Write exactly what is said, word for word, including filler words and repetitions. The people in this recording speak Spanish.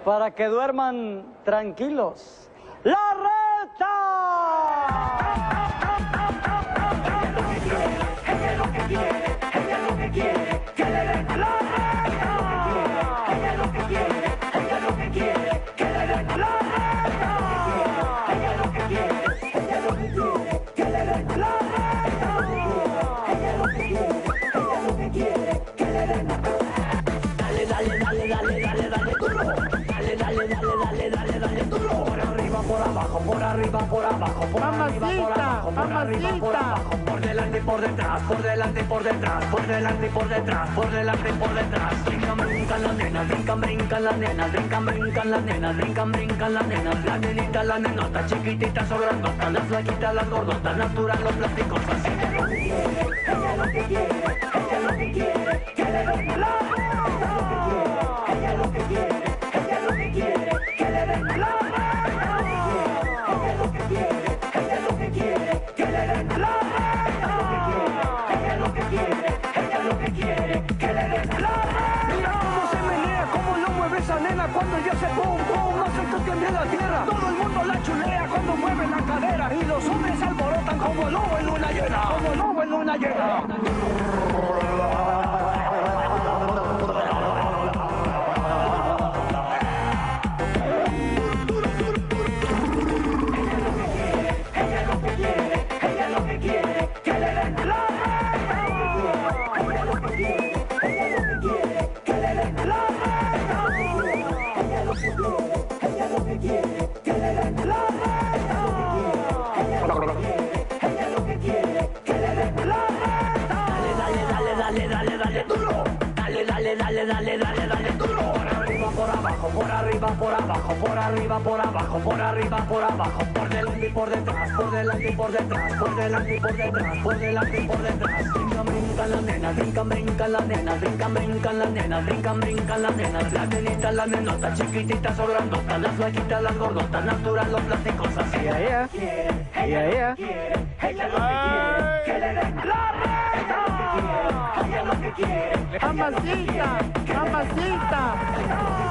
para que duerman tranquilos. ¡La Reta! Ella es lo que quiere, ella es lo que quiere, que le den la Reta. Ella es lo que quiere, ella es lo que quiere, que le den la Reta. Ella es lo que quiere, ella es lo que quiere, que le den la Reta. Ella es lo que quiere, ella es lo que quiere, que le den la Reta. Dale, dale, dale, dale, dale, dale duro. Dale, dale, dale, dale, dale, dale duro. Por arriba, por abajo, por arriba, por abajo, por arriba, por abajo, por arriba, por abajo, por delante y por detrás, por delante y por detrás, por delante y por detrás, por delante y por detrás. Brincan, brincan las nenas, brincan, brincan las nenas, brincan, brincan las nenas, brincan, brincan las nenas. Las nenitas, las nenotas, chiquititas o grandotas, las flaquitas, las gordotas, natural, los plásticos, así. Ella lo que quiere, ella lo que quiere, ella lo que quiere, que le den la Reta. Ella lo que quiere, ella lo que quiere, que le den la Reta. Ella lo que quiere, ella lo que quiere, que le den la Reta. Ella lo que quiere, ella lo que quiere, que le den la Reta. Mira cómo se menea, cómo lo mueve esa nena cuando ya se pum pum, hace que tiemble la tierra. Todo el mundo la chulea cuando mueve la cadera y los hombres alborotan como lobo en luna llena, como lobo en luna llena. Dale, dale, dale, dale duro. Por arriba, por abajo, por arriba, por abajo, por arriba, por abajo, por arriba, por abajo, por delante y por detrás, por delante y por detrás, por delante y por detrás, por delante y por detrás. Brincan, brincan las nenas, brincan, brincan las nenas, brincan, brincan las nenas, brincan, brincan las nenas. Las nenitas, las nenotas, chiquititas o grandotas, las flaquitas, las gordotas, natural, los plásticos, así. Ella, ella, ella, ella. Ella lo que quiere, que le den la Reta. Ella lo que quiere, Mamacita, mamacita.